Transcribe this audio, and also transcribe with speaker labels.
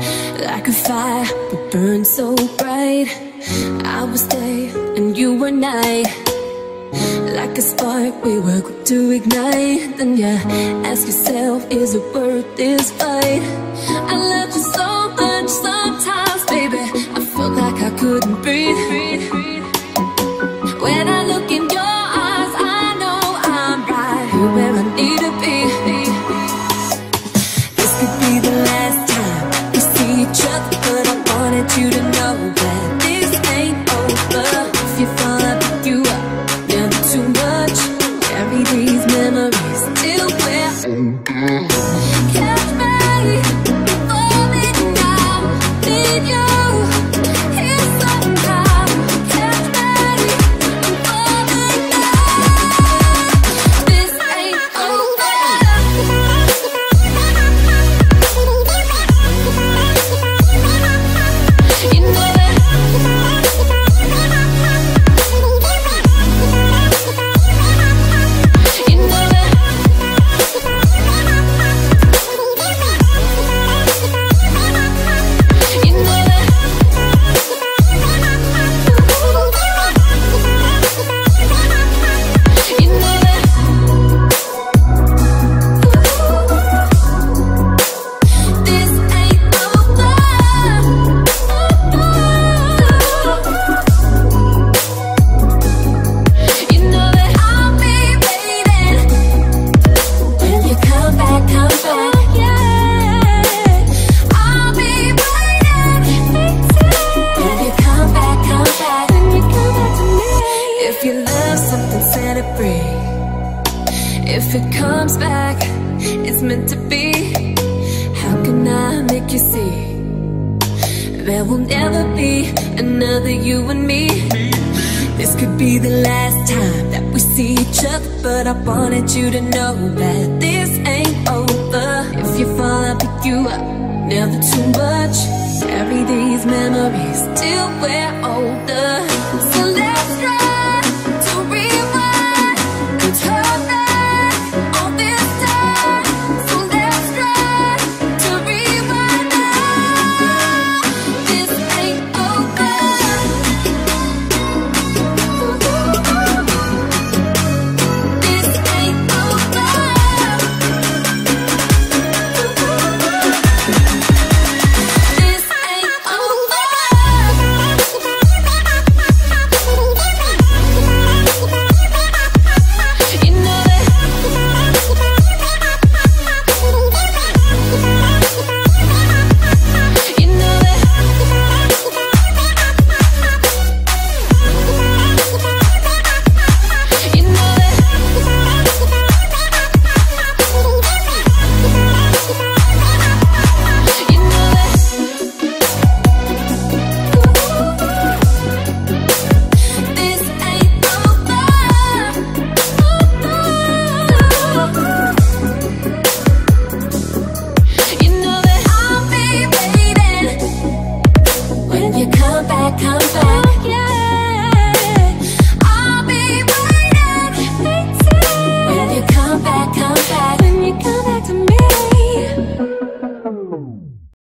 Speaker 1: Like a fire that burned so bright, I was day and you were night. Like a spark we were quick to ignite. Then you ask yourself, is it worth this fight? I loved you so much sometimes, baby, I felt like I couldn't breathe. When I look in your eyes, I know I'm right here where I need to be. This could be the last time we see each other, but I wanted you to know that this ain't over. If you fall, I'll pick you up, never too much. Carry these memories till we're older. Catch me falling now, need you here somehow. Catch me falling now, this ain't over. You know that. You know that. You know that. You know that. This ain't over. You know that I'll be waiting when you come back, yeah. I'll be waiting when you come back, when you come back to me. If you love something, set it free. If it comes back, it's meant to be. How can I make you see? There will never be another you and me. This could be the last time that we see each other, but I wanted you to know that this ain't over. If you fall, I'll pick you up, never too much. Carry these memories till we're older. So let's try to rewind and turn back all this time. So let's try to rewind now. This ain't over. This ain't over. This ain't over. You know that. You know that. You know that. You know that. This ain't over. You know that I'll be waiting when you come back,